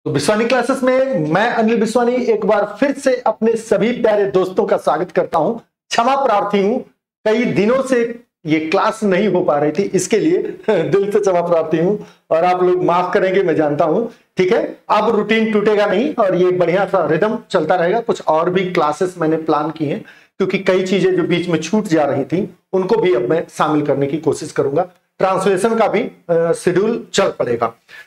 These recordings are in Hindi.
तो बिस्वानी क्लासेस में मैं अनिल बिस्वानी एक बार फिर से अपने सभी प्यारे दोस्तों का स्वागत करता हूं। क्षमा प्रार्थी हूं, कई दिनों से ये क्लास नहीं हो पा रही थी, इसके लिए दिल से क्षमा प्रार्थी हूं और आप लोग माफ करेंगे, मैं जानता हूं। ठीक है, अब रूटीन टूटेगा नहीं और ये बढ़िया सा रिदम चलता रहेगा। कुछ और भी क्लासेस मैंने प्लान की हैं क्योंकि कई चीजें जो बीच में छूट जा रही थी उनको भी अब मैं शामिल करने की कोशिश करूंगा। ट्रांसलेशन का भी शेड्यूल चल पड़ेगा।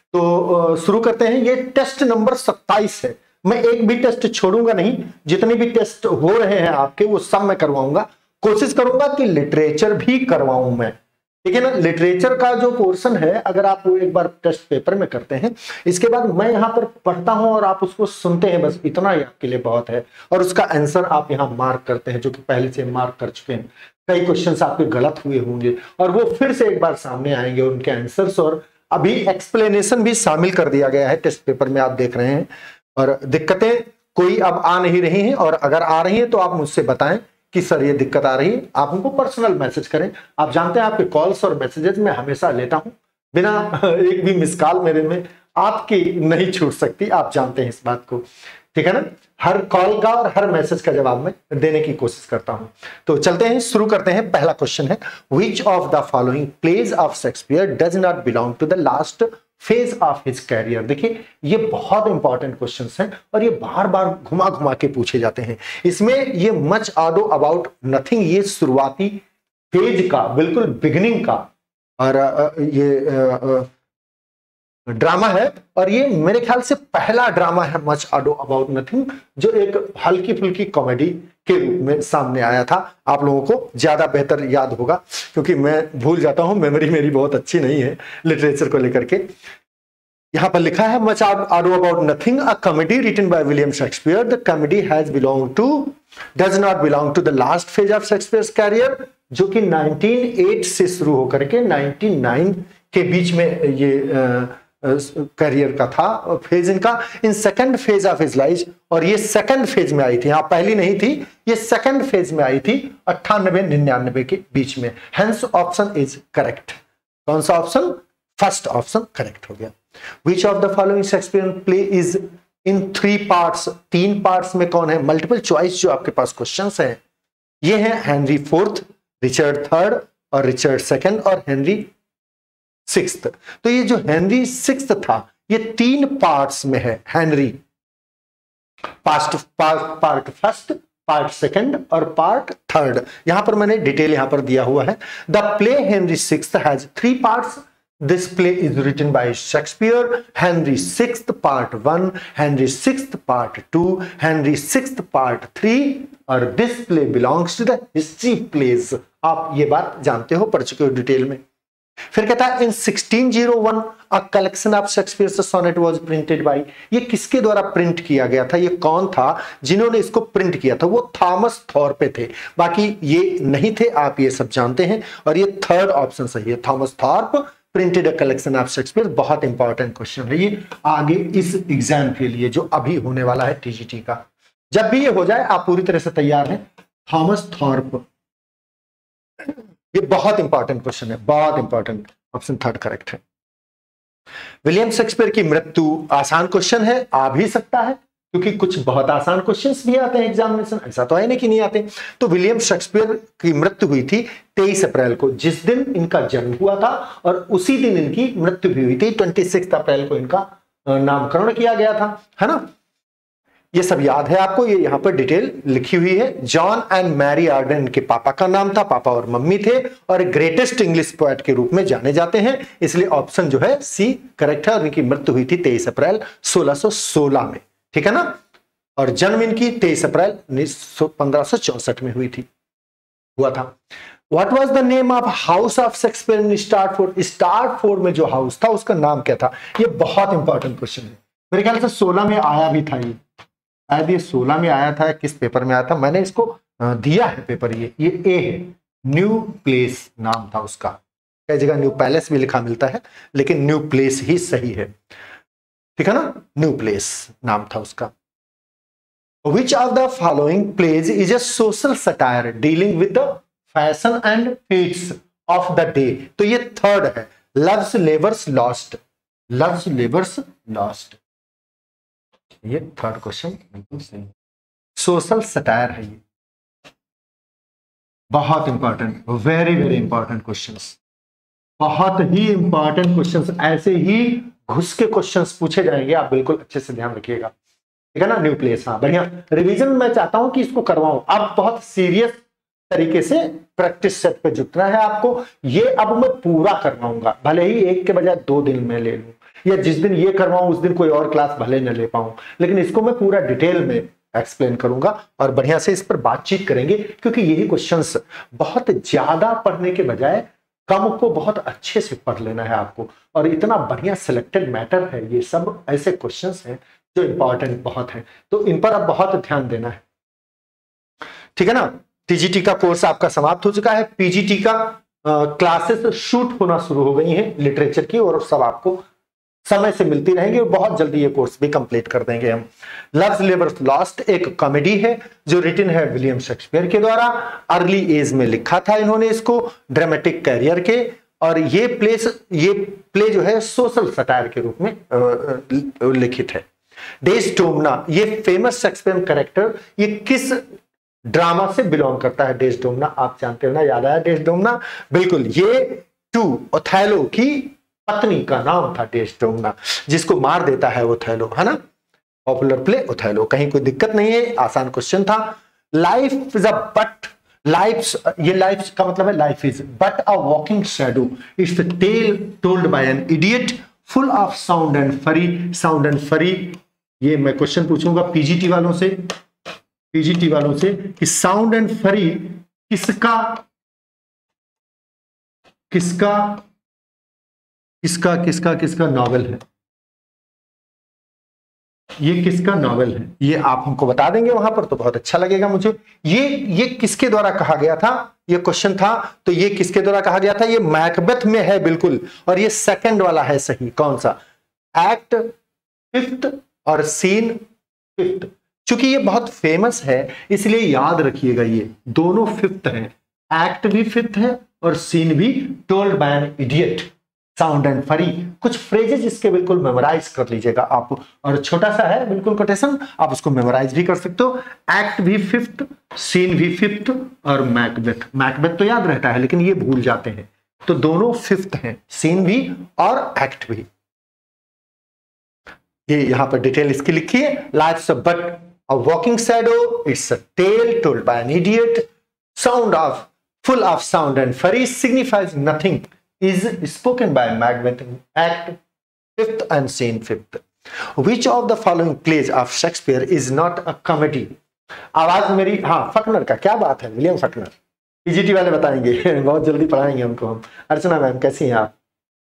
तो शुरू करते हैं। ये टेस्ट नंबर 27 है। मैं एक भी टेस्ट छोड़ूंगा नहीं, जितने भी टेस्ट हो रहे हैं आपके वो सब मैं करवाऊंगा। कोशिश करूंगा कि लिटरेचर भी करवाऊं मैं, ठीक है ना। लिटरेचर का जो पोर्शन है अगर आप वो एक बार टेस्ट पेपर में करते हैं, इसके बाद मैं यहाँ पर पढ़ता हूं और आप उसको सुनते हैं, बस इतना ही आपके लिए बहुत है। और उसका आंसर आप यहाँ मार्क करते हैं, जो कि पहले से मार्क कर चुके हैं। कई क्वेश्चंस आपके गलत हुए होंगे और वो फिर से एक बार सामने आएंगे उनके आंसर्स, और अभी एक्सप्लेनेशन भी शामिल कर दिया गया है टेस्ट पेपर में, आप देख रहे हैं। और दिक्कतें कोई अब आ नहीं रही हैं, और अगर आ रही हैं तो आप मुझसे बताएं कि सर ये दिक्कत आ रही है। आप उनको पर्सनल मैसेज करें। आप जानते हैं आपके कॉल्स और मैसेजेस मैं हमेशा लेता हूं, बिना एक भी मिस कॉल मेरे में आपकी नहीं छूट सकती, आप जानते हैं इस बात को, ठीक है ना। हर कॉल का और हर मैसेज का जवाब मैं देने की कोशिश करता हूं। तो चलते हैं, शुरू करते हैं। पहला क्वेश्चन है, which of the following plays of Shakespeare does not belong to the last phase of his career. देखिए ये बहुत इंपॉर्टेंट क्वेश्चंस हैं और ये बार बार घुमा घुमा के पूछे जाते हैं। इसमें ये मच आडो अबाउट नथिंग, ये शुरुआती फेज का, बिल्कुल बिगिनिंग का, और ये ड्रामा है। और ये मेरे ख्याल से पहला ड्रामा है मच आडो अबाउट नथिंग, जो एक हल्की फुल्की कॉमेडी के रूप में सामने आया था। आप लोगों को ज्यादा बेहतर याद होगा क्योंकि मैं भूल जाता हूं, मेमोरी मेरी बहुत अच्छी नहीं है लिटरेचर को लेकर के। यहां पर लिखा है much ado about nothing, a comedy written by William Shakespeare. The comedy has belong to, does not belong to the last phase of Shakespeare's career, जो कि 1908 से शुरू होकर के 1909 के बीच में ये करियर का था फेज इनका। In second phase of his life, और ये सेकंड फेज में आई थी, यहां पहली नहीं थी, ये सेकंड फेज में आई थी 98-99 के बीच में। Hence option is correct. कौन सा ऑप्शन? फर्स्ट ऑप्शन करेक्ट हो गया। Which of the following Shakespearean play is in 3 parts, 3 parts में कौन है? मल्टीपल चॉइस जो आपके पास क्वेश्चंस हैं ये है हेनरी फोर्थ, रिचर्ड थर्ड और रिचर्ड सेकंड और हेनरी सिक्स्थ। तो ये जो हेनरी सिक्स्थ था ये 3 पार्ट्स में है। Henry part first, part second और पार्ट थर्ड। यहां पर मैंने डिटेल यहां पर दिया हुआ है। The play Henry sixth has 3 parts. This play is written by Shakespeare. Henry sixth part 1, Henry sixth part 2, Henry sixth part 3, और this play belongs to the history plays. आप ये बात जानते हो, पढ़ चुके हो डिटेल में। फिर कहता है in 1601 a collection of Shakespeare's sonnet was printed by. ये किसके द्वारा प्रिंट किया गया था? ये कौन था जिन्होंने इसको प्रिंट किया था? वो थॉमस थॉर्पे थे। बाकी ये नहीं थे, आप ये सब जानते हैं। और ये थर्ड ऑप्शन सही है, Thomas Thorpe printed a collection of Shakespeare. बहुत इंपॉर्टेंट क्वेश्चन है ये आगे इस एग्जाम के लिए जो अभी होने वाला है टीजीटी का। जब भी ये हो जाए आप पूरी तरह से तैयार हैं। थॉमस थॉर्प, ये बहुत इंपॉर्टेंट क्वेश्चन है, बहुत इंपॉर्टेंट। ऑप्शन थर्ड करेक्ट है। विलियम शेक्सपियर की मृत्यु, आसान क्वेश्चन है, आ भी सकता है क्योंकि कुछ बहुत आसान क्वेश्चंस भी आते हैं एग्जामिनेशन, ऐसा तो है नहीं कि नहीं आते। तो विलियम शेक्सपियर की मृत्यु हुई थी 23 अप्रैल को, जिस दिन इनका जन्म हुआ था, और उसी दिन इनकी मृत्यु भी हुई थी। 26 अप्रैल को इनका नामकरण किया गया था, है ना। ये सब याद है आपको, ये यहां पर डिटेल लिखी हुई है। जॉन एंड मैरी आर्डन के पापा का नाम था, पापा और मम्मी थे, और ग्रेटेस्ट इंग्लिश पोएट के रूप में जाने जाते हैं, इसलिए ऑप्शन जो है सी करेक्ट है। और इनकी मृत्यु हुई थी 23 अप्रैल 1616 में, ठीक है ना। और जन्म इनकी 23 अप्रैल 1564 में हुआ था। What was the name of house of Shakespeare in Stratford? स्टार्टफोर्ड में जो हाउस था उसका नाम क्या था? ये बहुत इंपॉर्टेंट क्वेश्चन है। मेरे ख्याल से 16 में आया भी था, ये शायद ये 16 में आया था, किस पेपर में आया था, मैंने इसको दिया है पेपर, ये ए है। न्यू प्लेस नाम था उसका, कई जगह न्यू पैलेस भी लिखा मिलता है लेकिन न्यू प्लेस ही सही है, ठीक है ना। न्यू प्लेस नाम था उसका। Which of the following plays is a social satire dealing with the fashion and fates of the day? तो ये थर्ड है, Love's Labour's Lost। Love's Labour's Lost। ये थर्ड क्वेश्चन बिल्कुल सही। सोशल सटायर है ये, बहुत important, very very important questions, बहुत ही इंपॉर्टेंट क्वेश्चंस। ऐसे ही घुस के क्वेश्चंस पूछे जाएंगे, आप बिल्कुल अच्छे से ध्यान रखिएगा, ठीक है ना। न्यू प्लेस, हाँ बढ़िया। रिवीजन मैं चाहता हूं कि इसको करवाऊं, अब बहुत सीरियस तरीके से प्रैक्टिस सेट पे जुटना है आपको। ये अब मैं पूरा करवाऊंगा, भले ही एक के बजाय 2 दिन में ले लूं, या जिस दिन ये करवाऊं उस दिन कोई और क्लास भले न ले पाऊं, लेकिन इसको मैं पूरा डिटेल में एक्सप्लेन करूंगा और बढ़िया से इस पर बातचीत करेंगे। क्योंकि यही क्वेश्चंस बहुत ज्यादा पढ़ने के बजाय कम को बहुत अच्छे से पढ़ लेना है आपको, और इतना बढ़िया सिलेक्टेड मैटर है, ये सब ऐसे क्वेश्चंस हैं जो इंपॉर्टेंट बहुत है, तो इन पर अब बहुत ध्यान देना है, ठीक है ना। टीजीटी का कोर्स आपका समाप्त हो चुका है, पीजीटी का क्लासेस शूट होना शुरू हो गई हैं लिटरेचर की, और सब आपको समय से मिलती रहेंगी, और बहुत जल्दी ये कोर्स भी कंप्लीट कर देंगे हम। लव्स लेवर्स लॉस्ट एक कॉमेडी है जो रिटन है विलियम शेक्सपियर के द्वारा, अर्ली एज में लिखा था इन्होंने इसको ड्रामेटिक कैरियर के, और ये प्ले जो है सोशल सटायर के रूप में लिखित है। डेस्डेमोना, ये फेमस शेक्सपियर कैरेक्टर, ये किस ड्रामा से बिलोंग करता है? डेस्डेमोना आप जानते हो ना, याद आया डेस्डेमोना, बिल्कुल ये टू ओथेलो की पत्नी का नाम था डेस्डेमोना, जिसको मार देता है ओथेलो, है ना। पॉपुलर प्ले ओथेलो, कहीं कोई दिक्कत नहीं है, आसान क्वेश्चन था। लाइफ इज अ बट, ये लाइफ का मतलब है life is but a walking shadow, it's a tale told by an idiot full of sound and fury. Sound and fury, ये मैं क्वेश्चन पूछूंगा पीजीटी वालों से कि साउंड एंड फरी किसका नॉवेल है? ये किसका नॉवेल है? ये आप हमको बता देंगे वहां पर तो बहुत अच्छा लगेगा मुझे। ये किसके द्वारा कहा गया था? ये क्वेश्चन था, तो ये किसके द्वारा कहा गया था? ये मैकबेथ में है बिल्कुल, और ये सेकंड वाला है सही। कौन सा? एक्ट 5th और सीन 5th। चूंकि ये बहुत फेमस है इसलिए याद रखिएगा, ये दोनों 5th हैं, एक्ट भी 5th है और सीन भी told by an idiot, sound and fury. कुछ फ्रेजेस इसके बिल्कुल मेमोराइज कर लीजिएगा आप, और छोटा सा है बिल्कुल कोटेशन, आप उसको मेमोराइज भी कर सकते हो। एक्ट भी 5th, सीन भी 5th, और मैकबेथ तो याद रहता है लेकिन ये भूल जाते हैं, तो दोनों 5th हैं, सीन भी और एक्ट भी। ये यहां पर डिटेल इसकी लिखी है। Life but a walking shadow, it's a tale told by an idiot, sound of full of sound and fury, signifies nothing, is spoken by Macbeth in Act 5th and Scene 5th. Which of the following plays of Shakespeare is not a comedy? आवाज मेरी, हाँ फकनर का, क्या बात है, विलियम फकनर, पीजीटी वाले बताएंगे बहुत जल्दी पढ़ाएंगे हमको हम। अर्चना मैम कैसी हैं आप?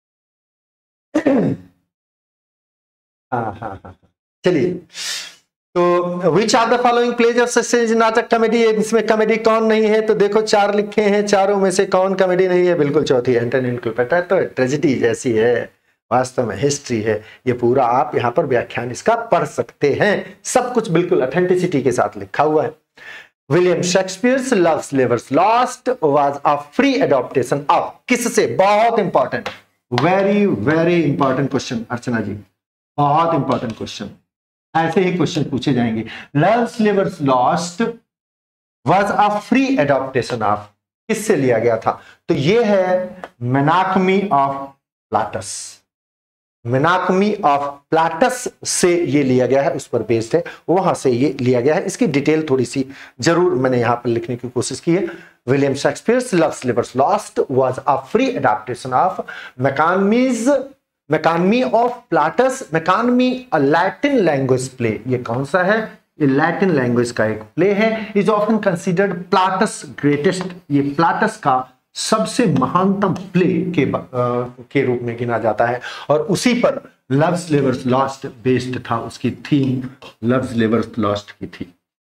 हाँ, चलिए। तो which are the following plays of success नाटक कॉमेडी, इसमें कॉमेडी कौन नहीं है? तो देखो 4 लिखे हैं, चारों में से कौन कॉमेडी नहीं है? बिल्कुल चौथी, एंटोनी एंड क्लीयोपेट्रा। तो ट्रेजेडी जैसी है, वास्तव में हिस्ट्री है। ये पूरा आप यहाँ पर व्याख्यान इसका पढ़ सकते हैं, सब कुछ बिल्कुल ऑथेंटिसिटी के साथ लिखा हुआ है। William Shakespeare's Love's Labour's Lost was a free adaptation of, किससे? बहुत important, very very important question Archana ji, बहुत इंपॉर्टेंट क्वेश्चन, ऐसे ही क्वेश्चन पूछे जाएंगे। Love's Labour's Lost was a free adaptation of, किससे लिया गया था? तो ये है Menaechmi of Plautus, Menaechmi of Plautus से ये लिया गया है, उस पर बेस्ड है, वहां से ये लिया गया है। इसकी डिटेल थोड़ी सी जरूर मैंने यहां पर लिखने की कोशिश की है। William Shakespeare's Love's Labour's Lost was a free adaptation of Menaechmi of Plautus. Menaechmi a Latin language play, ये कौन सा है? ये लैटिन लैंग्वेज का एक प्ले है। Is often considered Plautus greatest, ये प्लाटस का सबसे महानतम प्ले के रूप में गिना जाता है, और उसी पर लव्स लेवर्स लॉस्ट बेस्ड था, उसकी थीम लव्स लेवर्स लॉस्ट की थी,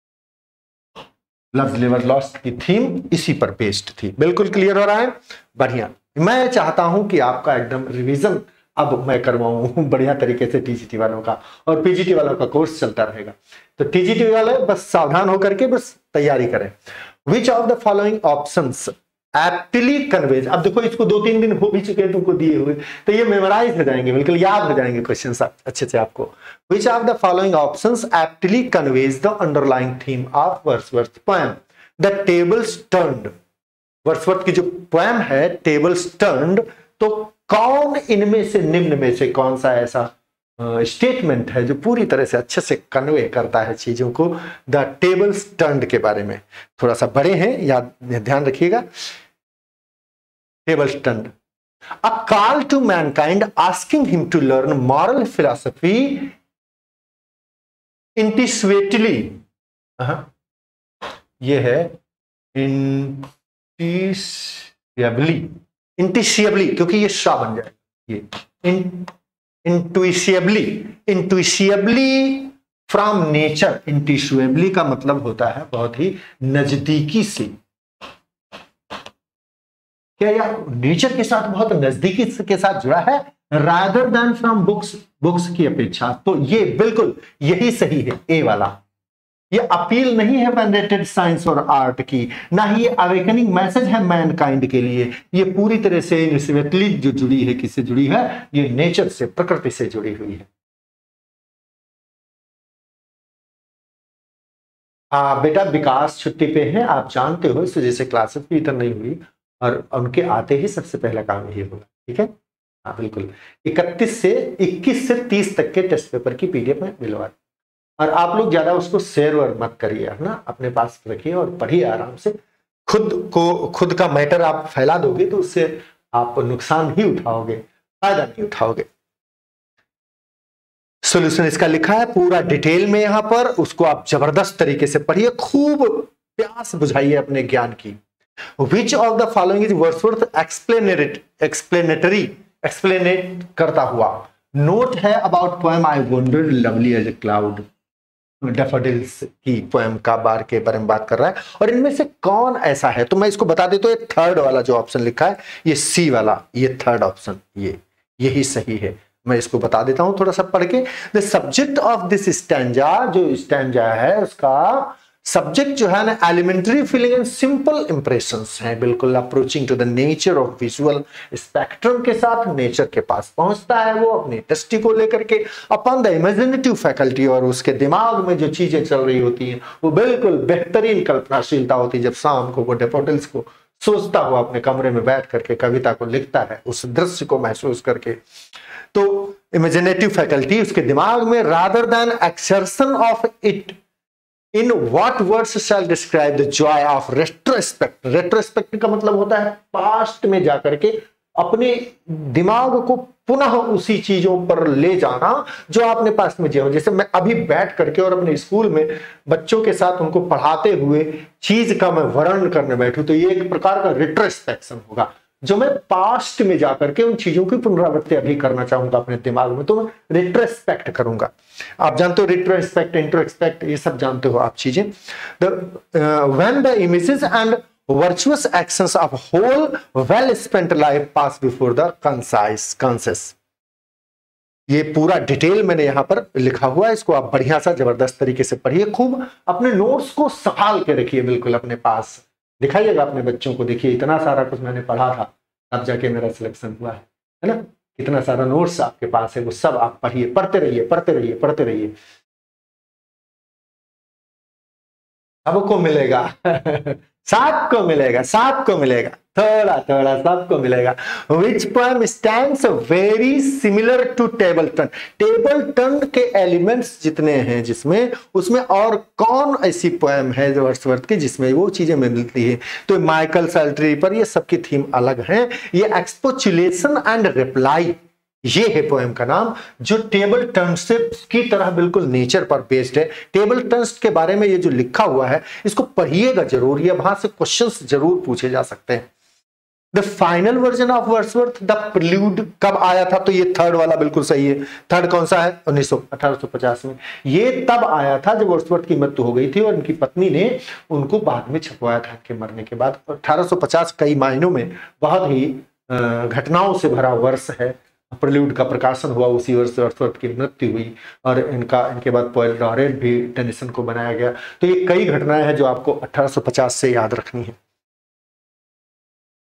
लव्स लेवर्स लॉस्ट की थीम इसी पर बेस्ड थी। बिल्कुल क्लियर हो रहा है? बढ़िया। मैं चाहता हूं कि आपका एकदम रिवीजन अब मैं करवाऊं बढ़िया तरीके से टीजीटी वालों का, और पीजीटी वालों का कोर्स चलता रहेगा। तो टीजीटी वाले बस सावधान होकर के बस तैयारी करें। Which of the following options aptly conveys. अब देखो इसको 2-3 दिन हो भी चुके हैं तुमको दिए हुए, तो ये मेमोराइज हो जाएंगे, बिल्कुल याद हो जाएंगे क्वेश्चन अच्छे से आपको। Which of the following options aptly conveys the underlying theme of Wordsworth poem The Tables Turned. Wordsworth की जो पोएम है टेबल्स टर्न्ड, तो कौन इनमें से, निम्न में से कौन सा ऐसा स्टेटमेंट है जो पूरी तरह से अच्छे से कन्वे करता है चीजों को द टेबल्स टर्न्ड के बारे में। थोड़ा सा बड़े हैं, याद ध्यान रखिएगा। Tables Turned, a call to mankind asking him to learn moral philosophy intuitively. ये है इंटिशियबली, क्योंकि ये शा बन जाए, ये इंटुइशियबली फ्रॉम नेचर। इंटिशियबली का मतलब होता है बहुत ही नजदीकी से, क्या यह नेचर के साथ बहुत नजदीकी के साथ जुड़ा है, रादर देन फ्रॉम बुक्स की अपेक्षा। तो ये बिल्कुल यही सही है, ए वाला। ये अपील नहीं है मैंडेटेड साइंस और आर्ट की, ना ही ये अवेकनिंग मैसेज है मैनकाइंड के लिए। ये पूरी तरह से इनिशिएटिवली जो जुड़ी है, किससे जुड़ी है, ये नेचर से, प्रकृति से जुड़ी हुई है। बेटा विकास छुट्टी पे है, आप जानते हो, इस वजह से क्लासेस भी इधर नहीं हुई, और उनके आते ही सबसे पहला काम यही होगा, ठीक है। हाँ बिल्कुल, 21 से 30 तक के टेस्ट पेपर की पीडीएफ में मिलवा, और आप लोग ज्यादा उसको शेयर और मत करिए, है ना, अपने पास रखिए और पढ़िए आराम से। खुद का मैटर आप फैला दोगे तो उससे आप नुकसान ही उठाओगे, फायदा नहीं उठाओगे। सॉल्यूशन इसका लिखा है पूरा डिटेल में यहाँ पर, उसको आप जबरदस्त तरीके से पढ़िए, खूब प्यास बुझाइए अपने ज्ञान की। Which of the following is Wordsworth एक्सप्लेनेट करता हुआ। नोट है अबाउट पोएम आई वंडर्ड लवली एज ए क्लाउड, डैफोडिल्स की पोएम का बार के बारे में बात कर रहा है, और इनमें से कौन ऐसा है, तो मैं इसको बता देता हूं, ये थर्ड वाला जो ऑप्शन लिखा है, ये सी वाला, ये थर्ड ऑप्शन, यही सही है। मैं इसको बता देता हूं थोड़ा सा पढ़ के। The subject of this stanza, जो स्टैंजा है उसका सब्जेक्ट जो है ना, elementary feeling and simple impressions है, बिल्कुल approaching to the nature of visual spectrum के साथ नेचर के पास पहुंचता है वो अपनी दृष्टि को लेकर के, अपॉन द इमेजिनेटिव फैकल्टी, और उसके दिमाग में जो चीजें चल रही होती हैं वो बिल्कुल बेहतरीन कल्पनाशीलता होती है। जब शाम को वो डैफोडिल्स को सोचता हुआ अपने कमरे में बैठ करके कविता को लिखता है, उस दृश्य को महसूस करके, तो इमेजिनेटिव फैकल्टी उसके दिमाग में, rather than exertion of it in what words shall describe the joy of retrospect. Retrospect का मतलब होता है पास्ट में जाकर के अपने दिमाग को पुनः उसी चीजों पर ले जाना जो आपने पास्ट में जिया हो। जैसे मैं अभी बैठ करके और अपने स्कूल में बच्चों के साथ उनको पढ़ाते हुए चीज का मैं वर्णन करने बैठूं, तो ये एक प्रकार का रेट्रोस्पेक्शन होगा, जो मैं पास्ट में जाकर के उन चीजों की पुनरावृत्ति अभी करना चाहूंगा अपने दिमाग में, तो मैं रिट्रोस्पेक्ट करूंगा। आप जानते हो रिट्रोस्पेक्ट, इंट्रोस्पेक्ट, ये सब जानते हो आप चीजें। When the images and virtuous actions of whole well spent life pass before the conscious. ये पूरा डिटेल मैंने यहां पर लिखा हुआ है, इसको आप बढ़िया सा जबरदस्त तरीके से पढ़िए, खूब अपने नोट्स को संभाल के रखिए बिल्कुल अपने पास, दिखाइएगा अपने बच्चों को, देखिए इतना सारा कुछ मैंने पढ़ा था अब जाके मेरा सिलेक्शन हुआ है ना, इतना सारा नोट्स आपके पास है, वो सब आप पढ़िए, पढ़ते रहिए, पढ़ते रहिए, पढ़ते रहिए, सबको मिलेगा सबको मिलेगा, सबको मिलेगा, थोड़ा थोड़ा सबको मिलेगा। Which poem stands very similar to table turn. Table turn के एलिमेंट्स जितने हैं जिसमें, उसमें और कौन ऐसी पोएम है जो वर्ड्सवर्थ की जिसमें वो चीजें मिलती है, तो माइकल सल्ट्री पर ये सबकी थीम अलग है। ये एक्सपोचुलेशन एंड रिप्लाई, ये है पोएम का नाम, जो टेबल टर्न्स की तरह बिल्कुल नेचर पर बेस्ड है। टेबल टर्न्स के बारे में ये जो लिखा हुआ है इसको पढ़िएगा जरूर, ये वहां से क्वेश्चंस जरूर पूछे जा सकते हैं। The final version of Wordsworth The Prelude कब आया था, तो ये थर्ड वाला बिल्कुल सही है। थर्ड कौन सा है, 1850 में। ये तब आया था जब वर्ड्सवर्थ की मृत्यु हो गई थी और उनकी पत्नी ने उनको बाद में छपवाया था उनके मरने के बाद। 1850 कई मायनों में बहुत ही घटनाओं से भरा वर्ष है। प्रिल्यूड का प्रकाशन हुआ उसी वर्ष, वर्ड्सवर्थ की मृत्यु हुई, और इनके बाद पोएम लॉरेट भी टेनिसन को बनाया गया। तो ये कई घटनाएं हैं जो आपको 1850 से याद रखनी है।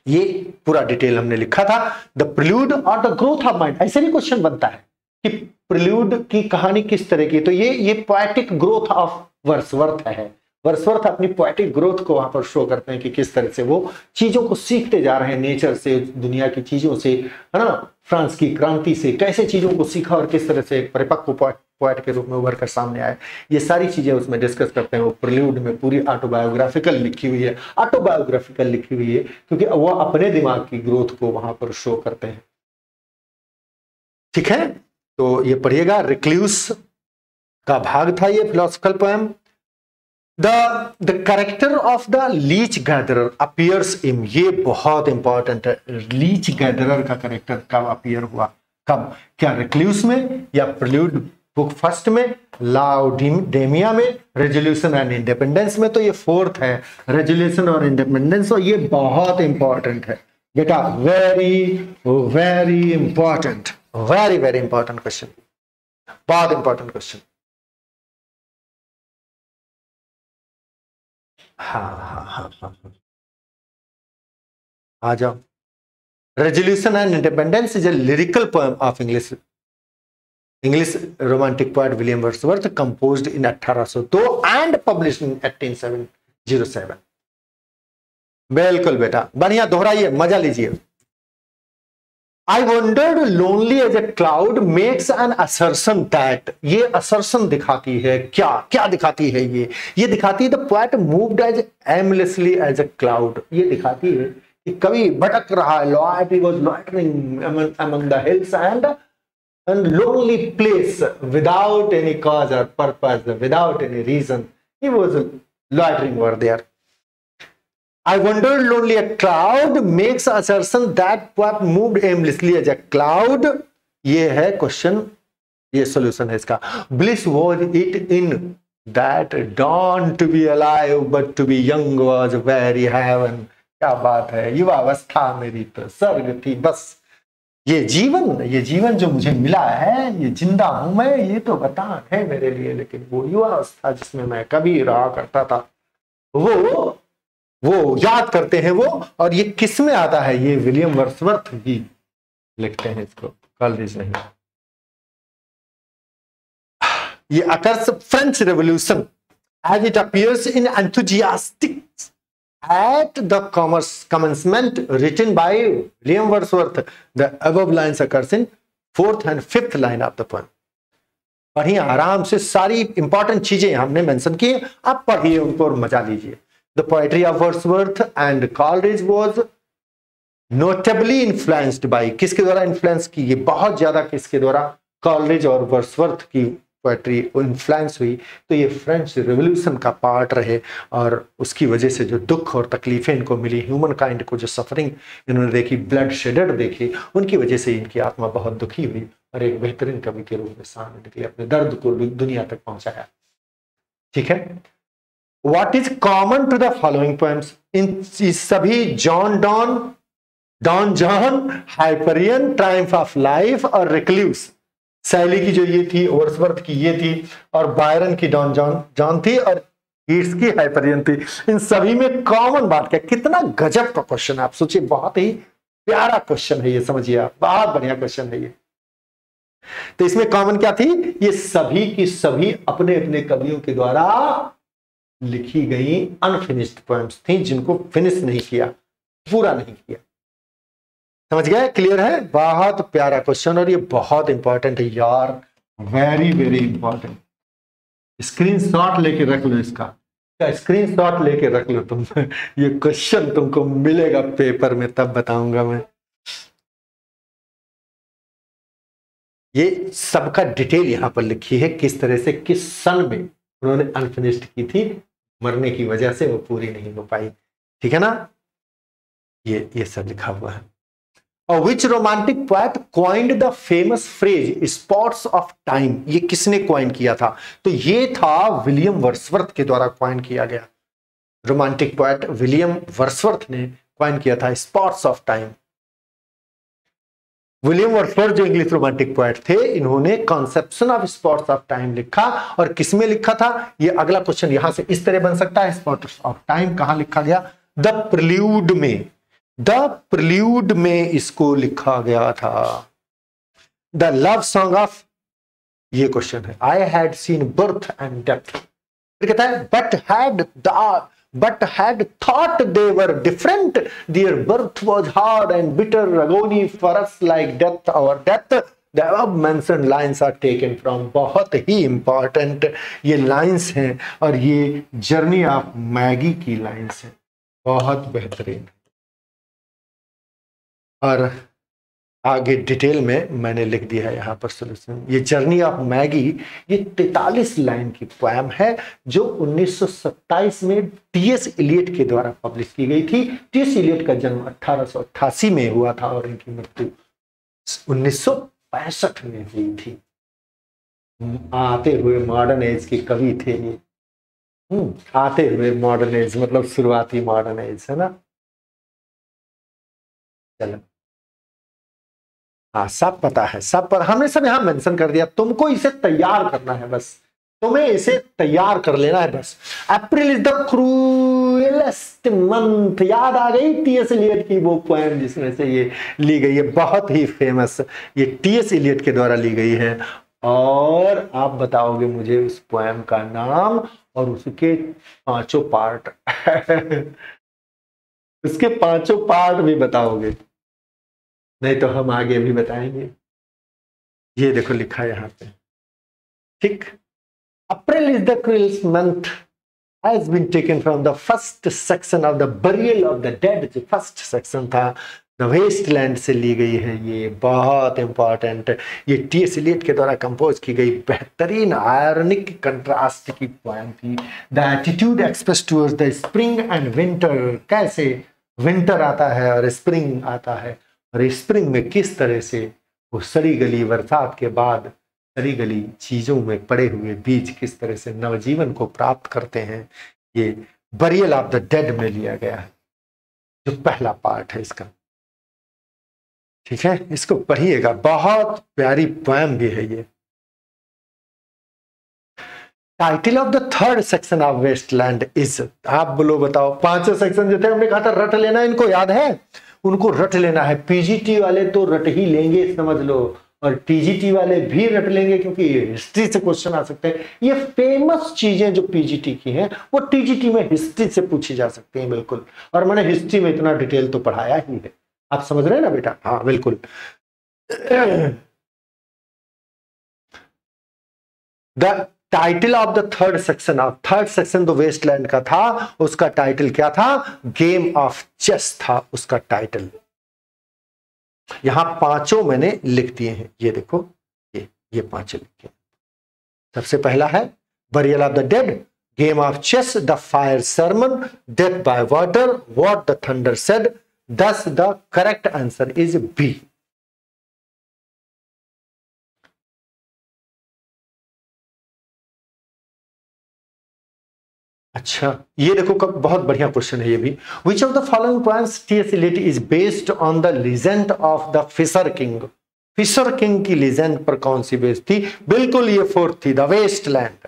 ये पूरा डिटेल हमने लिखा था। द प्रिल्यूड और द ग्रोथ ऑफ माइंड, ऐसे भी क्वेश्चन बनता है कि प्रिल्यूड की कहानी किस तरह की, तो ये पोएटिक ग्रोथ ऑफ वर्ड्सवर्थ है। वर्ड्सवर्थ अपनी पोएटिक ग्रोथ को वहां पर शो करते हैं कि किस तरह से वो चीजों को सीखते जा रहे हैं, नेचर से, दुनिया की चीजों से, है ना, फ्रांस की क्रांति से कैसे चीजों को सीखा और किस तरह से एक परिपक्व पोएट के रूप में उभर कर सामने आए। ये सारी चीजें उसमें डिस्कस करते हैं। वो प्रिल्यूड में पूरी ऑटोबायोग्राफिकल लिखी हुई है, ऑटोबायोग्राफिकल लिखी हुई है क्योंकि वो अपने दिमाग की ग्रोथ को वहां पर शो करते हैं। ठीक है, तो ये पढ़िएगा, रिक्लूस का भाग था ये philosophical poem. The character of the leech gatherer appears in, ये बहुत इंपॉर्टेंट है, लीच गैदरर का कैरेक्टर कब अपीयर हुआ, कब, क्या रिक्लूस में या प्रिल्यूड बुक फर्स्ट में, लाउडेमिया में, रेजोल्यूशन एंड इंडिपेंडेंस में। तो ये फोर्थ है, रेजोल्यूशन और इंडिपेंडेंस, और ये बहुत इंपॉर्टेंट है बेटा, very very important, very very important question, बहुत इंपॉर्टेंट क्वेश्चन। हाँ, आ जाओ। Resolution and Independence is a lyrical poem of English romantic poet William Wordsworth, composed in 1802 and published in 1807। बिल्कुल बेटा, बढ़िया, दोहराइए, मजा लीजिए। I wondered lonely as a cloud makes an assertion that, ये assertion दिखाती है क्या, क्या दिखाती है ये दिखाती है the poet moved as aimlessly as a cloud, ये दिखाती है कि कभी भटक रहा है, he was loitering among the hills and lonely place without any cause or purpose, without any reason, he was loitering over there. I wondered lonely a cloud makes assertion that poet moved aimlessly as a cloud, ये है क्वेश्चन, ये सॉल्यूशन है इसका। Bliss was it in that dawn to be alive but to be young was very heaven, क्या बात है, युवावस्था मेरी तो स्वर्ग थी बस। ये जीवन जो मुझे मिला है, ये जिंदा हूं मैं, ये तो वरदान है मेरे लिए, लेकिन वो युवावस्था जिसमें मैं कभी रहा करता था, वो याद करते हैं वो। और ये किस में आता है, ये विलियम वर्ड्सवर्थ ही लिखते हैं इसको, कॉलरिज नहीं। ये occurs French Revolution as it appears in enthusiastic at the commencement written by William Wordsworth. The above lines occurs in 4th and 5th line of the poem. पढ़िए आराम से, सारी इंपॉर्टेंट चीजें हमने मेंशन की, आप पढ़िए उनको और मजा लीजिए। The poetry of Wordsworth and Coleridge was notably influenced by, किसके द्वारा इन्फ्लुएंस की, ये बहुत ज्यादा किसके द्वारा, कॉलरिज और वर्ड्सवर्थ की पोएट्री इन्फ्लुएंस हुई। तो ये फ्रेंच रिवॉल्यूशन का पार्ट रहे, और उसकी वजह से जो दुख और तकलीफें इनको मिली, ह्यूमन काइंड को जो सफरिंग इन्होंने देखी, ब्लड शेडेड देखी, उनकी वजह से इनकी आत्मा बहुत दुखी हुई और एक बेहतरीन कवि के रूप में सामने निकले, अपने दर्द को दुनिया तक पहुंचाया। ठीक है, What is common to the following poems? इन सभी Don Juan, Hyperion, Triumph of Life और रिक्लूस, शैली की जो ये थी, वर्ड्सवर्थ की ये थी, और बायरन की डॉन जॉन थी, और कीट्स की हाइपरियन थी। इन सभी में कॉमन बात क्या, कितना गजब का क्वेश्चन है, आप सोचिए, बहुत ही प्यारा क्वेश्चन है ये, समझिए आप, बहुत बढ़िया क्वेश्चन है ये। तो इसमें कॉमन क्या थी, ये सभी की सभी अपने अपने कवियों के द्वारा लिखी गई अनफिनिश्ड पोएम्स थी, जिनको फिनिश नहीं किया, पूरा नहीं किया। समझ गए, क्लियर है, बहुत प्यारा क्वेश्चन, और ये बहुत इंपॉर्टेंट है यार, वेरी वेरी इंपॉर्टेंट। स्क्रीनशॉट लेके रख लो इसका, स्क्रीनशॉट लेके रख लो तुम, ये क्वेश्चन तुमको मिलेगा पेपर में, तब बताऊंगा मैं। ये सबका डिटेल यहां पर लिखी है, किस तरह से, किस सन में उन्होंने अनफिनिश्ड की थी, मरने की वजह से वो पूरी नहीं हो पाई। ठीक है ना, ये सब लिखा हुआ है। और which romantic poet coined the famous phrase spots of time, ये किसने कॉइन किया था, तो ये था विलियम वर्ड्सवर्थ के द्वारा कॉइन किया गया। रोमांटिक पोएट विलियम वर्ड्सवर्थ ने कॉइन किया था spots of time. William Wordsworth जो इंग्लिश रोमांटिक पोएट थे, इन्होंने conception of spots of time लिखा, और किसमें लिखा था, ये अगला क्वेश्चन यहां से इस तरह बन सकता है, स्पॉट्स ऑफ टाइम कहां लिखा गया, द प्रिल्यूड में। द प्रिल्यूड में इसको लिखा गया था। द लव सॉन्ग ऑफ, ये क्वेश्चन है, I had seen birth and death, फिर कहता है but had thought they were different, their birth was hard and bitter agony for us like death our death, the above mentioned lines are taken from, बहुत ही इंपॉर्टेंट ये लाइंस हैं और ये जर्नी ऑफ मैगी की लाइंस हैं, बहुत बेहतरीन। और आगे डिटेल में मैंने लिख दिया है यहाँ पर सोल्यूशन। ये जर्नी ऑफ मैगी ये 43 लाइन की पोएम है जो 1927 में टीएस इलियट के द्वारा पब्लिश की गई थी। टीएस इलियट का जन्म 1888 में हुआ था और इनकी मृत्यु 1965 में हुई थी। आते हुए मॉडर्न एज के कवि थे ये। आते हुए मॉडर्न एज मतलब शुरुआती मॉडर्न एज, है ना। चलो, हाँ सब पता है, सब पर हमने सब यहां मेंशन कर दिया, तुमको इसे तैयार करना है, बस तुम्हें इसे तैयार कर लेना है बस। April is the cruellest month, याद आ गई टीएस इलियट की वो पोएम जिसमें से ये ली गई है, बहुत ही फेमस, ये टीएस इलियट के द्वारा ली गई है। और आप बताओगे मुझे उस पोएम का नाम और उसके 5 पार्ट उसके 5 पार्ट भी बताओगे, नहीं तो हम आगे भी बताएंगे। ये देखो लिखा है यहाँ पे, ठीक। April is the cruellest month has been taken from the first section of the burial of the dead, जो फर्स्ट सेक्शन था द वेस्टलैंड से ली गई है। ये बहुत इंपॉर्टेंट, ये टीएस इलियट के द्वारा कंपोज की गई बेहतरीन आयरनिक कंट्रास्ट की पोएम थी। The attitude express towards the spring and winter, कैसे विंटर आता है और स्प्रिंग आता है, और स्प्रिंग में किस तरह से वो सड़ी गली बरसात के बाद सड़ी गली चीजों में पड़े हुए बीज किस तरह से नवजीवन को प्राप्त करते हैं, ये बरियल ऑफ द डेड में लिया गया है, जो पहला पार्ट है इसका, ठीक है। इसको पढ़िएगा, बहुत प्यारी पोएम भी है ये। Title of the third section of Waste Land is, आप बोलो बताओ, 5 सेक्शन जो थे हमने कहा था रट लेना, इनको याद है, उनको रट लेना है। पीजीटी वाले तो रट ही लेंगे समझ लो, और टीजीटी वाले भी रट लेंगे क्योंकि हिस्ट्री से क्वेश्चन आ सकते हैं। ये फेमस चीजें जो पीजीटी की हैं वो टीजीटी में हिस्ट्री से पूछी जा सकती हैं, बिल्कुल। और मैंने हिस्ट्री में इतना डिटेल तो पढ़ाया ही है, आप समझ रहे हैं ना बेटा, हाँ बिल्कुल। The title of the third section तो वेस्टलैंड का था, उसका टाइटल क्या था, गेम ऑफ चेस था उसका टाइटल। यहां 5 मैंने लिख दिए हैं, ये देखो, ये 5 लिखे। सबसे पहला है Burial of the Dead, Game of Chess, The Fire Sermon, Death by Water, What the Thunder Said, thus the correct answer is B। अच्छा, ये देखो कब, बहुत बढ़िया क्वेश्चन है ये भी। Which of the following points TS Eliot is based on the legend of the Fisher King, Fisher King की लीजेंड पर कौन सी बेस्ड थी, बिल्कुल ये 4th थी, द वेस्टलैंड।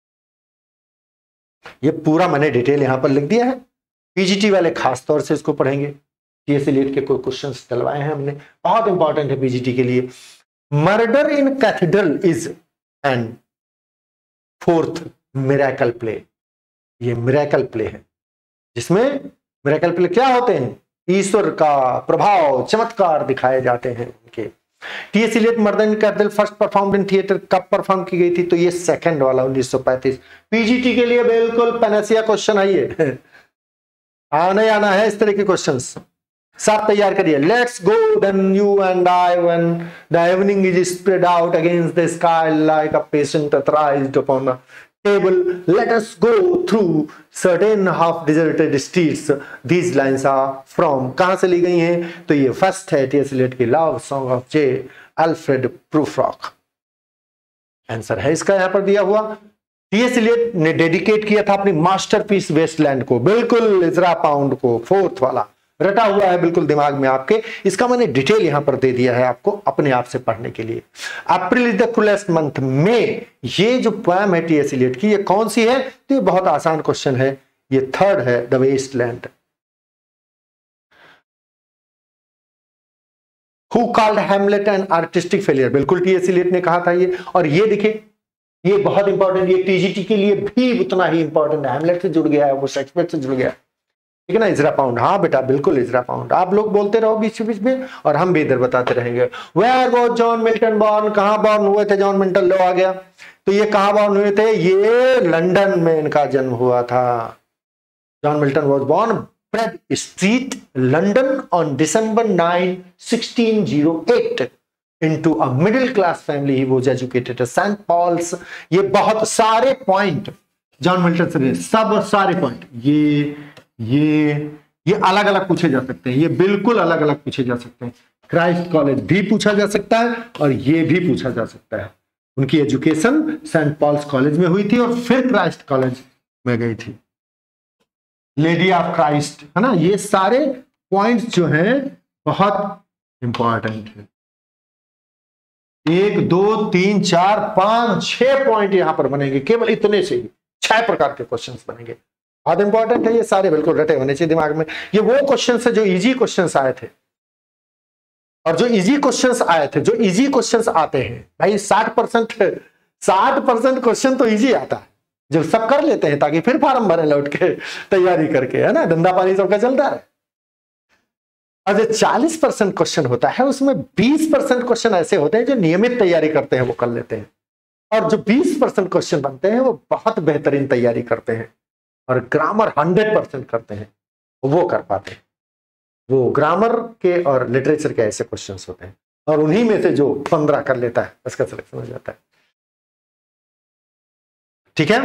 ये पूरा मैंने डिटेल यहां पर लिख दिया है, पीजीटी वाले खास तौर से इसको पढ़ेंगे, टीएस इलियट के कोई क्वेश्चंस डलवाए हैं हमने, बहुत इंपॉर्टेंट है पीजीटी के लिए। Murder in Cathedral is and 4th miracle play, ये मिरेकल प्ले है, जिसमें मिरेकल प्ले क्या होते हैं, ईश्वर का प्रभाव, चमत्कार दिखाए जाते हैं उनके। TS Eliot Murder in Cathedral first performed in theatre कब परफॉर्म की गई थी, तो ये सेकंड वाला 1935। पीजीटी के लिए बिल्कुल पैनासिया क्वेश्चन है ये, आने आना है इस तरह के क्वेश्चंस, सब तैयार करिए। Let's go then you and I when the evening is spread out against the sky like a patient etherised upon a table, let us go through certain half deserted streets, these lines are from, कहां से ली गई हैं, तो ये फर्स्ट है टीएस इलियट की Love song of J Alfred Prufrock, answer है इसका यहां पर दिया हुआ। टीएस इलियट ने डेडिकेट किया था अपनी मास्टरपीस वेस्टलैंड को, बिल्कुल इजरा पाउंड को, 4th वाला रटा हुआ है बिल्कुल दिमाग में आपके, इसका मैंने डिटेल यहां पर दे दिया है आपको अपने आप से पढ़ने के लिए। April is the cruellest month में ये जो पोएम है टीएस इलियट की, ये कौन सी है, तो ये बहुत आसान क्वेश्चन है, ये 3rd है The Waste Land. Who called Hamlet an artistic failure, बिल्कुल टी एस इलियट ने कहा था ये। और ये देखिए, ये बहुत इंपॉर्टेंट, ये टीजीटी के लिए भी उतना ही इंपॉर्टेंट है। हैमलेट से जुड़ गया है, वो शेक्सपियर से जुड़ गया, ठीक है ना। इजरा पाउंड, हाँ बेटा बिल्कुल इजरा पाउंड। आप लोग बोलते रहो बीच बीच में और हम भी इधर बताते रहेंगे। Where was John Milton born, कहां बॉर्न हुए थे जॉन मिल्टन, लो आ गया। तो ये कहां बॉर्न हुए थे, ये लंदन में इनका जन्म हुआ था। John Milton was born Bread Street London on December 9, 1608 into a middle class family. He was educated at St. Paul's. ये बहुत सारे पॉइंट जॉन मिल्टन से, सब सारे पॉइंट ये अलग अलग पूछे जा सकते हैं, ये बिल्कुल अलग अलग पूछे जा सकते हैं। क्राइस्ट कॉलेज भी पूछा जा सकता है और ये भी पूछा जा सकता है। उनकी एजुकेशन सेंट पॉल्स कॉलेज में हुई थी और फिर क्राइस्ट कॉलेज में गई थी। लेडी ऑफ क्राइस्ट, है ना। ये सारे पॉइंट्स जो हैं बहुत इंपॉर्टेंट है। 1 2 3 4 5 6 पॉइंट यहां पर बनेंगे, केवल इतने से ही 6 प्रकार के क्वेश्चंस बनेंगे। बहुत इंपॉर्टेंट है, ये सारे बिल्कुल रटे होने चाहिए दिमाग में। ये वो क्वेश्चंस है जो इजी क्वेश्चंस आए थे, और जो इजी क्वेश्चंस आए थे, जो इजी क्वेश्चंस आते हैं भाई 60% क्वेश्चन तो इजी आता है, जो सब कर लेते हैं ताकि फिर फार्म भरे लौट के तैयारी करके, है ना। धंधा पानी सबका चलता है। और जो 40% क्वेश्चन होता है उसमें 20% क्वेश्चन ऐसे होते हैं जो नियमित तैयारी करते हैं वो कर लेते हैं, और जो 20% क्वेश्चन बनते हैं वो बहुत बेहतरीन तैयारी करते हैं और ग्रामर 100% करते हैं, वो कर पाते हैं। वो ग्रामर के और लिटरेचर के ऐसे क्वेश्चंस होते हैं, और उन्हीं में से जो 15 कर लेता है उसका सिलेक्शन हो जाता है, ठीक है।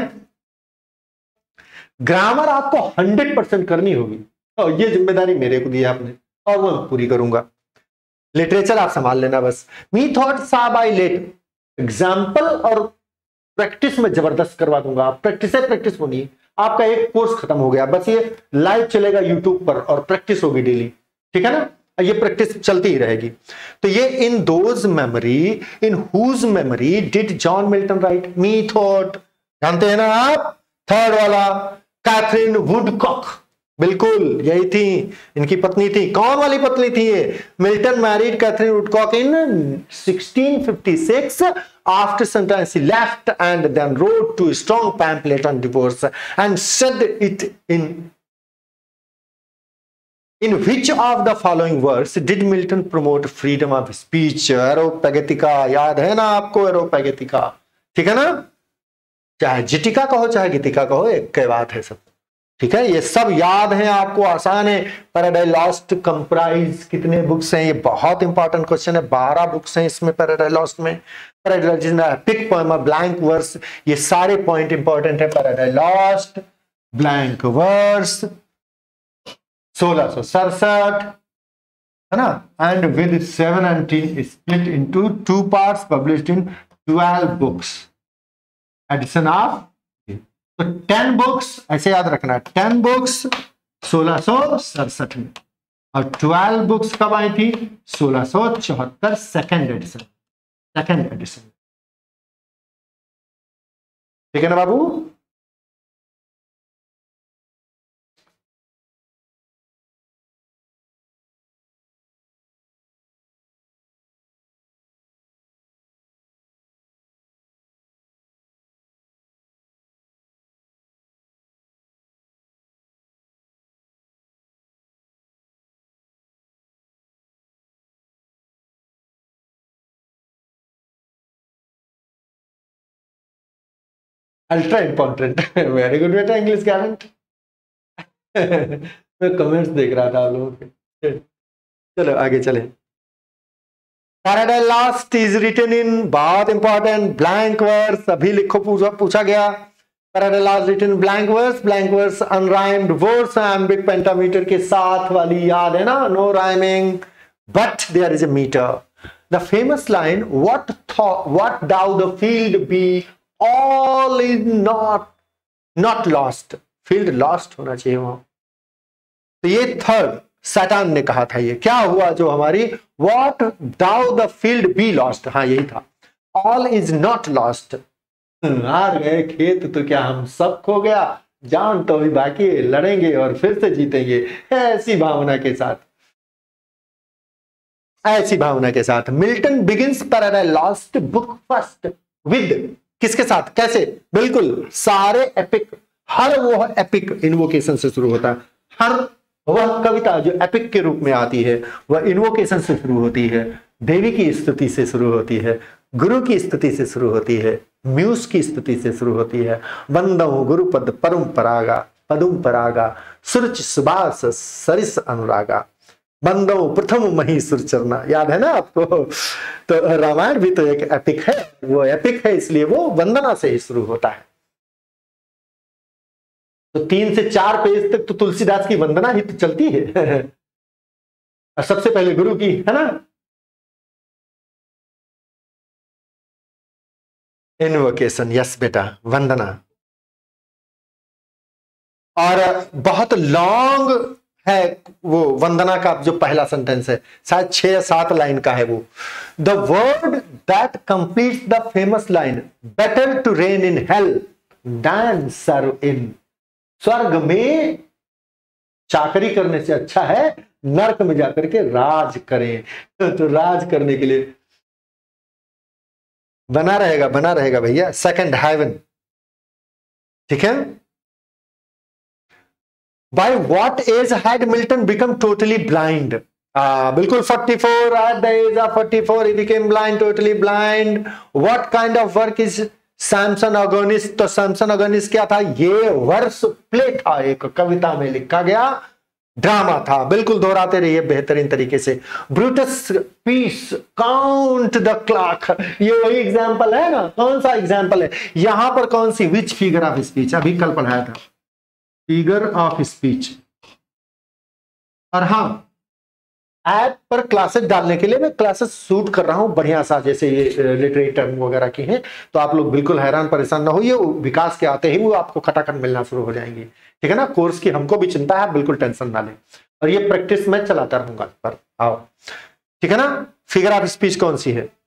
ग्रामर आपको 100% करनी होगी, और ये जिम्मेदारी मेरे को दी है आपने, और वो पूरी करूंगा। लिटरेचर आप संभाल लेना बस। मी थॉट साहब आई लेट एग्जाम्पल और प्रैक्टिस में जबरदस्त करवा दूंगा। आप प्रैक्टिस होनी, आपका एक कोर्स खत्म हो गया, बस ये लाइव चलेगा यूट्यूब पर और प्रैक्टिस होगी डेली, ठीक है ना। ये प्रैक्टिस चलती ही रहेगी। तो ये in those memory in whose memory did John Milton write methought, जानते हैं ना आप, थर्ड वाला कैथरीन वुडकॉक, बिल्कुल यही थी, इनकी पत्नी थी। कौन वाली पत्नी थी ये? Milton married Catherine Woodcock in 1656 after some time she left and then wrote to a strong pamphlet on divorce and said it in which of the following works did Milton promote freedom of speech? Areopagitica, याद है ना आपको एरोपैगेटिका, ठीक है ना। चाहे जिटिका कहो चाहे गीतिका कहो, एक के बात है सब, ठीक है। ये सब याद है आपको, आसान है। पैराडाइज लॉस्ट कंप्राइज कितने बुक्स हैं? ये बहुत इंपॉर्टेंट क्वेश्चन है। 12 बुक्स हैं इसमें पैराडाइज लॉस्ट में। Paradise epic poem, blank verse, ये सारे पॉइंट इंपॉर्टेंट है। पैराडाइज लॉस्ट, ब्लैंक वर्स 1667, है ना। And with 17 split into 2 parts, published in 12 books, edition of. तो 10 बुक्स ऐसे याद रखना, 10 बुक्स 1667 में, और 12 बुक्स कब आई थी? 1674, सेकेंड एडिशन, ठीक है ना बाबू। अल्ट्रा इंपॉर्टेंट, वेरी गुड बेटा, इंग्लिश टैलेंट। मैं कमेंट्स देख रहा था आप लोगों के। चलो आगे चले। Paradise Lost is written in, बहुत इंपॉर्टेंट, ब्लैंक वर्स, अभी लिखो, पूछा गया। Paradise Lost written blank verse unrhymed verse, iambic pentameter के साथ वाली, याद है ना, no rhyming but there is a metre. The famous line what though the field be, all is not lost, field lost होना चाहिए वहां। तो ये थर्ड सैटर्न ने कहा था। ये क्या हुआ जो हमारी what thou the field be lost, हाँ यही था। all is not lost, हार गए खेत तो क्या हम सब खो गया, जान तो अभी बाकी है, लड़ेंगे और फिर से जीतेंगे, ऐसी भावना के साथ। ऐसी भावना के साथ Milton begins Paradise Lost book first with किसके साथ, कैसे, बिल्कुल सारे एपिक, हर वो एपिक इन्वोकेशन से शुरू होता है। हर वह कविता जो एपिक के रूप में आती है वह इन्वोकेशन से शुरू होती है, देवी की स्तुति से शुरू होती है, गुरु की स्तुति से शुरू होती है, म्यूस की स्तुति से शुरू होती है। वंदो गुरुपद परुम परागा पदुम परागा सुरुच सुबास सरिस अनुरागा बंदो प्रथम मही सुरचरना, याद है ना आपको। तो रामायण भी तो एक एपिक है, वो एपिक है इसलिए वो वंदना से ही शुरू होता है। तो 3 से 4 पेज तक तो तुलसीदास की वंदना ही तो चलती है और सबसे पहले गुरु की, है ना। इन्वोकेशन, यस बेटा, वंदना। और बहुत लॉन्ग है वो वंदना का जो पहला सेंटेंस है, शायद 6 या 7 लाइन का है वो। The word that completes the famous line better to reign in hell than serve in, स्वर्ग में चाकरी करने से अच्छा है नरक में जाकर के राज करें। तो राज करने के लिए बना रहेगा भैया सेकंड हेवन, ठीक है। By what age had Milton become totally blind? बिल्कुल 44, at the age of 44 he became blind, totally blind. What kind of work is Samson अगोनिस? तो सैमसन अगोनिस क्या था? ये वर्स प्ले था, एक कविता में लिखा गया ड्रामा था। बिल्कुल दोहराते रहिए बेहतरीन तरीके से। Brutus peace count the clock, ये वही एग्जाम्पल है ना। कौन सा एग्जाम्पल है यहां पर? कौन सी? Which figure of speech? अभी कल पढ़ाया था, फिगर ऑफ स्पीच। और हाँ, ऐप पर क्लासेस डालने के लिए मैं क्लासेस शूट कर रहा हूं बढ़िया सा, जैसे ये लिटरेचर वगैरह की हैं, तो आप लोग बिल्कुल हैरान परेशान ना होइए। विकास के आते ही वो आपको खटाखट मिलना शुरू हो जाएंगे, ठीक है ना। कोर्स की हमको भी चिंता है, बिल्कुल टेंशन ना लें। और ये प्रैक्टिस मैं चलाता रहूंगा पर आओ, ठीक है ना। फिगर ऑफ स्पीच कौन सी है?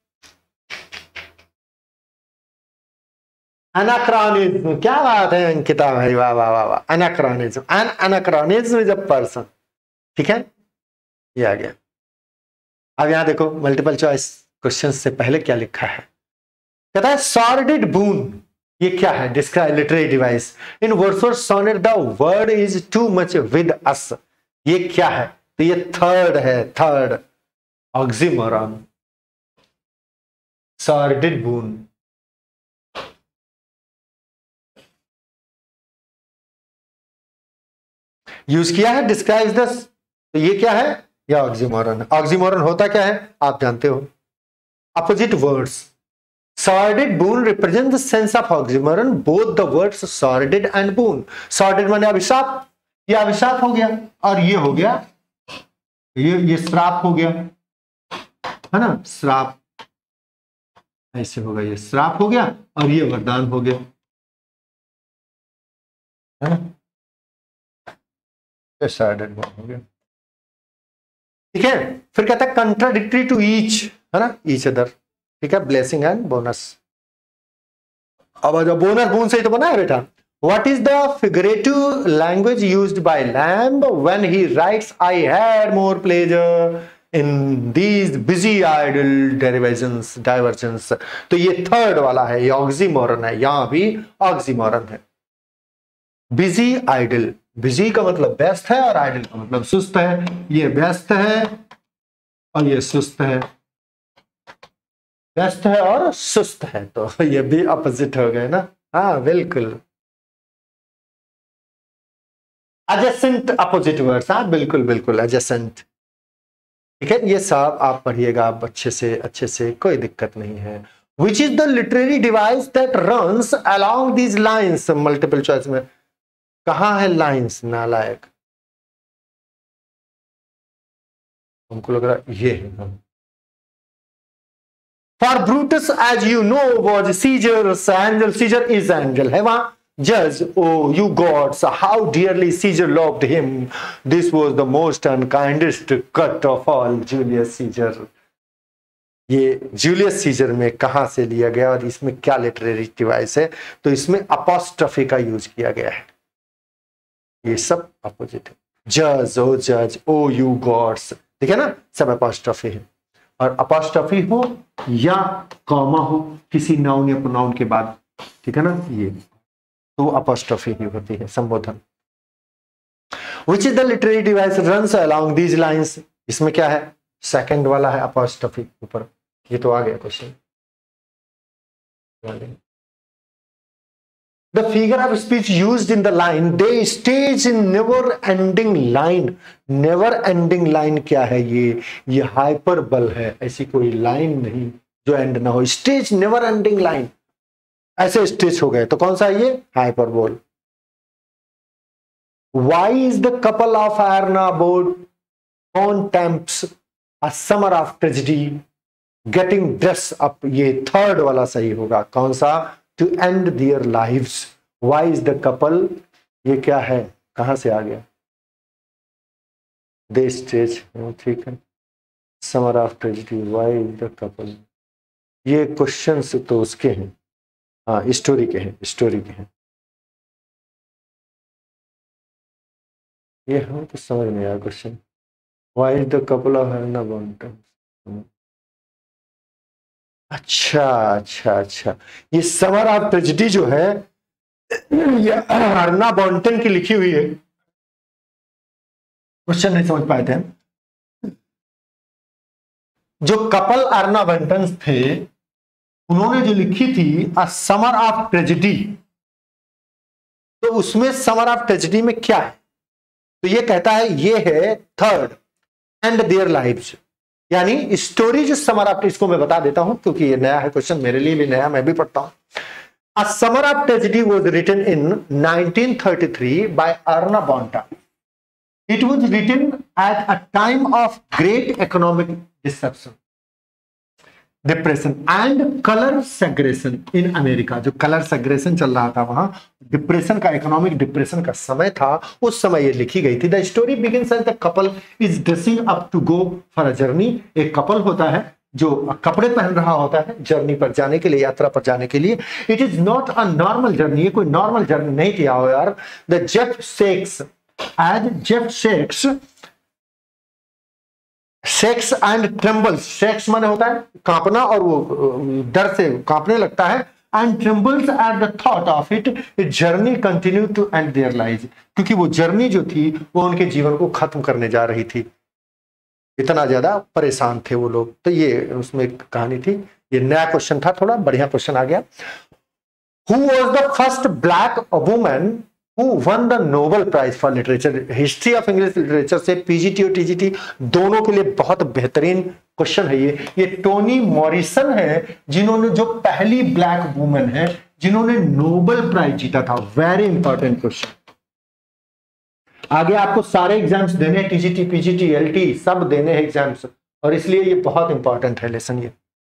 अनाक्रोनिज्म, क्या बात है अंकिता भाई, वाह वाह वाह वाह। Anachronism, an anachronism is a person, ठीक है, ये आ गया। अब यहां देखो मल्टीपल चॉइस क्वेश्चन से पहले क्या लिखा है, कहता है सॉर्डेड बून, ये क्या है? Describe literary device in Wordsworth sonnet The World is too much with us, ये क्या है? तो ये थर्ड है, third oxymoron, sordid boon. Use किया है डिस्क्राइब दस, तो ये क्या है? या ऑक्सीमोरन। ऑक्सीमोरन होता क्या है आप जानते हो, opposite words. Sordid boon represent the sense of oxymoron, both the words sordid and boon. Sordid माने अभिशाप, ये अभिशाप हो गया, और ये हो गया, ये श्राप हो गया, है ना, श्राप ऐसे होगा, ये श्राप हो गया और ये वरदान हो गया, है ना, सॉर्डेड बून हो गया, ठीक है। फिर कहता है कंट्राडिक्टरी टू ईच, है ना, ईच अदर, ठीक है, ब्लेसिंग एंड बोनस। अब जो बोनस बून से ही तो बना है बेटा। What is the figurative language used by Lamb when he writes I had more pleasure in these busy idle derivations diversions. तो ये थर्ड वाला है, ये ऑक्सीमोरन है, यहां भी ऑक्सीमोरन है। बिजी आइडल, बिजी का मतलब व्यस्त है और आइडल का मतलब सुस्त है। ये व्यस्त है और ये सुस्त है, व्यस्त है और सुस्त है, तो ये भी अपोजिट हो गए ना। हाँ बिल्कुल, एडजेसेंट अपोजिट वर्ड्स, हाँ बिल्कुल बिल्कुल एडजेसेंट, ठीक है। ये सब आप पढ़िएगा आप अच्छे से, कोई दिक्कत नहीं है। Which is the literary device that runs along these lines? Multiple choice में कहां है लाइन्स? नालायक, हमको लग रहा ये है। For Brutus, as you know, was Caesar's angel. Caesar is angel, है वहां। Judge, oh you gods, how dearly Caesar loved him. This was the most unkindest cut of all Julius Caesar. ये जूलियस सीजर में कहां से लिया गया और इसमें क्या लिटरेरी डिवाइस है? तो इसमें अपोस्ट्रोफी का यूज किया गया है। ये सब अपोजिट है। जज, ओ यू गॉड्स, ठीक है ना, सब अपोस्ट्रोफी है। और अपॉस्ट्रोफी हो या कॉमा हो किसी नाउन या प्रोनाउन के बाद, ठीक है ना, ये तो अपॉस्ट्रोफी ही होती है, संबोधन। Which is the literary device runs along these lines? इसमें क्या है, सेकंड वाला है अपॉस्ट्रोफी ऊपर, ये तो आ गया question. The figure of speech used in the line, they stays in never ending line। never ending line क्या है, ये हाइपरबल है, ऐसी कोई लाइन नहीं जो एंड ना हो। स्टेज नेवर एंडिंग लाइन, ऐसे स्टेज हो गए तो कौन सा है ये, hyperbole. Why is the couple of Arna board contempts a summer of tragedy getting dressed up? ये थर्ड वाला सही होगा, कौन सा, to end their lives। Why is the couple, ये क्या है, कहां से आ गया, they stage, ठीक है, summer of tragedy, why is the couple, ये क्वेश्चंस तो उसके हैं, हाँ स्टोरी के हैं, स्टोरी के हैं, ये हम तो समझ नहीं आया question. Why is the couple of Arna bound? अच्छा अच्छा अच्छा, ये समर ऑफ ट्रेजेडी जो है ये अर्ना बॉन्टन की लिखी हुई है, क्वेश्चन नहीं समझ पाए थे हम। जो कपल अर्ना बॉन्टन थे उन्होंने जो लिखी थी अ समर ऑफ ट्रेजेडी, तो उसमें समर ऑफ ट्रेजेडी में क्या है, तो ये कहता है ये है थर्ड एंड देयर लाइव्स, यानी स्टोरी जो समर ऑफ, इसको मैं बता देता हूं क्योंकि ये नया है क्वेश्चन, मेरे लिए भी नया, मैं भी पढ़ता हूं। A summer of tragedy was written in 1933 by Arna Bontemps. It was written at a time of great economic depression and colour segregation in America. जो कलर सेग्रेशन चल रहा था वहां, डिप्रेशन का, इकोनॉमिक डिप्रेशन का समय था, उस समय ये लिखी गई थी। The story begins as the couple is dressing up to go for a journey. एक कपल होता है जो कपड़े पहन रहा होता है जर्नी पर जाने के लिए, यात्रा पर जाने के लिए। It is not a normal journey, ये कोई नॉर्मल जर्नी नहीं थी यार। The Jeff shakes shakes and trembles, shakes माने होता है कांपना और वो डर से कांपने लगता है, and trembles at the thought of it journey continue to end their lives, क्योंकि वो जर्नी जो थी वो उनके जीवन को खत्म करने जा रही थी, इतना ज्यादा परेशान थे वो लोग। तो ये उसमें एक कहानी थी। ये नया क्वेश्चन था, थोड़ा बढ़िया क्वेश्चन आ गया। Who was the first black woman who won the Nobel Prize for Literature? History of English literature से पीजीटी और टीजीटी दोनों के लिए बहुत बेहतरीन क्वेश्चन है ये टोनी मॉरिसन है जिन्होंने, जो पहली ब्लैक वुमन है जिन्होंने नोबेल प्राइज जीता था। Very important question. आगे आपको सारे एग्जाम्स देने, टीजीटी पीजीटी एलटी सब देने हैं एग्जाम्स, और इसलिए ये बहुत इंपॉर्टेंट है लेसन।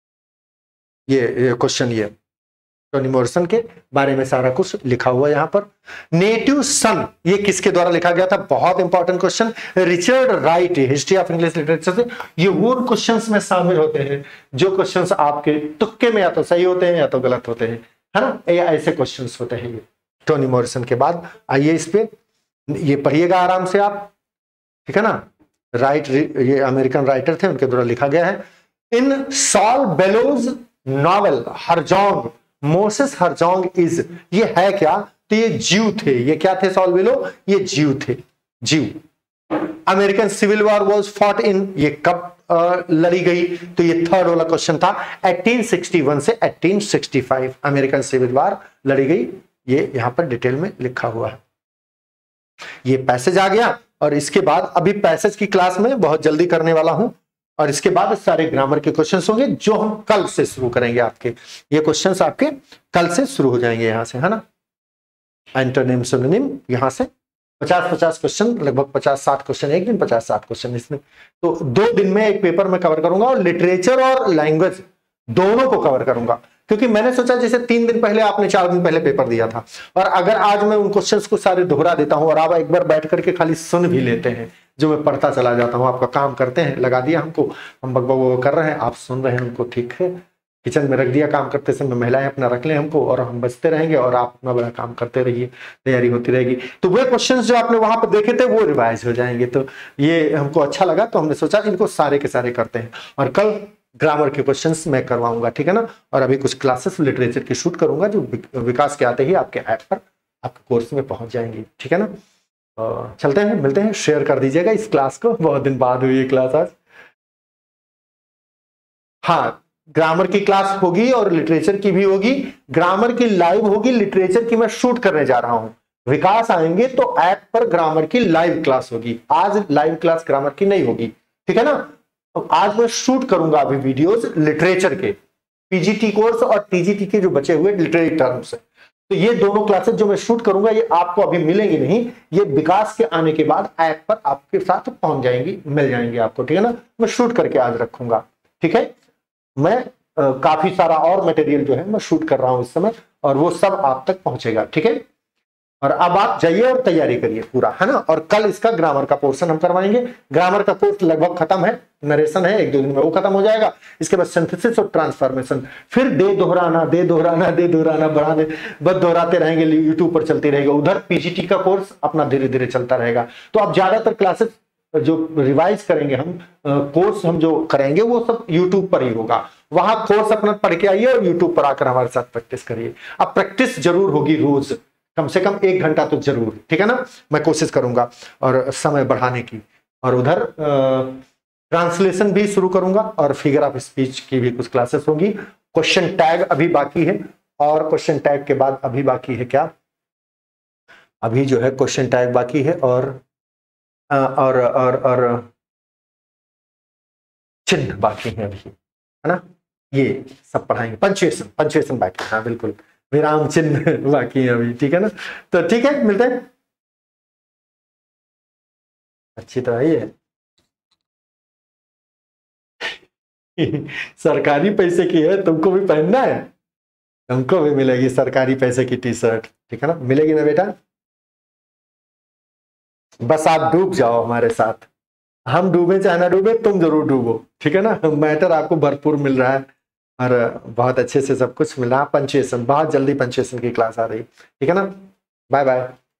ये क्वेश्चन ये टोनी मॉरिसन के बारे में सारा कुछ लिखा हुआ है यहाँ पर। नेटिव सन, ये किसके द्वारा लिखा गया था, बहुत important question. Richard Wright, history of English literature से। ये वो क्वेश्चंस में शामिल होते हैं जो क्वेश्चंस आपके तुक्के में या तो सही होते हैं या तो गलत होते हैं, है ना, ऐसे क्वेश्चंस होते हैं ये टोनी मॉरिसन के बाद। आइए इस पे ये पढ़िएगा आराम से आप, ठीक है ना। राइट, ये अमेरिकन राइटर थे, उनके द्वारा लिखा गया है। In Saul Bellow's novel Herzog, Moses Herzog is, ये है क्या, तो ये जीव थे। ये क्या थे सॉल बेलो, ये जीव थे, Jew. American civil war was fought in, ये कब लड़ी गई, तो ये थर्ड वाला क्वेश्चन था। 1861 से 1865 अमेरिकन सिविल वॉर लड़ी गई, ये यहां पर डिटेल में लिखा हुआ है। ये पैसेज आ गया, और इसके बाद अभी पैसेज की क्लास में बहुत जल्दी करने वाला हूं, और इसके बाद सारे ग्रामर के क्वेश्चंस होंगे जो हम कल से शुरू करेंगे। आपके ये क्वेश्चंस आपके कल से शुरू हो जाएंगे यहां से, है ना। एंटोनिम सिनोनिम यहां से 50-50 क्वेश्चन, लगभग 50-60 क्वेश्चन एक दिन, 50-60 क्वेश्चन इसमें। तो 2 दिन में एक पेपर में कवर करूंगा, और लिटरेचर और लैंग्वेज दोनों को कवर करूंगा, क्योंकि मैंने सोचा जैसे 3 दिन पहले आपने 4 दिन पहले पेपर दिया था, और अगर आज मैं उन क्वेश्चंस को सारे दोहरा देता हूं और आप एक बार बैठ करके खाली सुन भी लेते हैं, जो मैं पढ़ता चला जाता हूं, आपका काम करते हैं, लगा दिया हमको, हम बकबक कर रहे हैं, आप सुन रहे हैं उनको, ठीक है। किचन में रख दिया काम करते समय, महिलाएं अपना रख लें हमको, और हम बचते रहेंगे, और आप अपना बड़ा काम करते रहिए, तैयारी होती रहेगी। तो वो क्वेश्चंस जो आपने वहां पर देखे थे वो रिवाइज हो जाएंगे। तो ये हमको अच्छा लगा, तो हमने सोचा इनको सारे के सारे करते हैं। और कल ग्रामर के क्वेश्चंस मैं करवाऊंगा, ठीक है ना। और अभी कुछ क्लासेस लिटरेचर की शूट करूंगा जो विकास के आते ही आपके ऐप पर आपके कोर्स में पहुंच जाएंगी, ठीक है ना। चलते हैं, मिलते हैं, शेयर कर दीजिएगा इस क्लास को, बहुत दिन बाद हुई ये क्लास आज। हाँ, ग्रामर की क्लास होगी और लिटरेचर की भी होगी। ग्रामर की लाइव होगी, लिटरेचर की मैं शूट करने जा रहा हूं। विकास आएंगे तो ऐप पर ग्रामर की लाइव क्लास होगी। आज लाइव क्लास ग्रामर की नहीं होगी, ठीक है ना। तो आज मैं शूट करूंगा अभी वीडियोस लिटरेचर के, पीजीटी कोर्स और टीजीटी के जो बचे हुए लिटरेरी टर्म्स है। तो ये दोनों क्लासेस जो मैं शूट करूंगा ये आपको अभी मिलेंगी नहीं, ये विकास के आने के बाद ऐप पर आपके साथ पहुंच जाएंगी, मिल जाएंगी आपको, ठीक है ना। मैं शूट करके आज रखूंगा, ठीक है। मैं काफी सारा और मटेरियल जो है मैं शूट कर रहा हूं इस समय, और वो सब आप तक पहुंचेगा, ठीक है। और अब आप जाइए और तैयारी करिए पूरा, है ना। और कल इसका ग्रामर का पोर्शन हम करवाएंगे। ग्रामर का कोर्स लगभग खत्म है, नरेशन है, 1-2 दिन में वो खत्म हो जाएगा। इसके बाद सिंथेसिस और ट्रांसफॉर्मेशन, फिर दे दोहराना बढ़ाने, बस दोहराते रहेंगे, यूट्यूब पर चलती रहेगा। उधर पीजीटी का कोर्स अपना धीरे धीरे चलता रहेगा। तो आप ज्यादातर क्लासेस जो रिवाइज करेंगे हम, कोर्स हम जो करेंगे वो सब यूट्यूब पर ही होगा। वहां कोर्स अपना पढ़ के आइए और यूट्यूब पर आकर हमारे साथ प्रैक्टिस करिए। अब प्रैक्टिस जरूर होगी, रोज कम से कम 1 घंटा तो जरूर, ठीक है ना। मैं कोशिश करूंगा और समय बढ़ाने की। और उधर ट्रांसलेशन भी शुरू करूंगा और फिगर ऑफ स्पीच की भी कुछ क्लासेस होगी। क्वेश्चन टैग अभी बाकी है, और क्वेश्चन टैग के बाद अभी बाकी है क्या, अभी जो है क्वेश्चन टैग बाकी है और चिन्ह बाकी है अभी, है ना। ये सब पढ़ाएंगे। पंचुएशन बाकी, हाँ बिल्कुल, विराम चिन्ह बाकी है अभी, ठीक है ना। तो ठीक है, मिलते हैं। अच्छी तो है ये सरकारी पैसे की है, तुमको भी पहनना है, तुमको भी मिलेगी सरकारी पैसे की टी शर्ट, ठीक है ना, मिलेगी ना बेटा। बस आप डूब जाओ हमारे साथ, हम डूबे चाहे ना डूबे, तुम जरूर डूबो, ठीक है ना। मैटर आपको भरपूर मिल रहा है और बहुत अच्छे से सब कुछ मिल रहा है। पंचुएशन, बहुत जल्दी पंचुएशन की क्लास आ रही, ठीक है ना। Bye bye.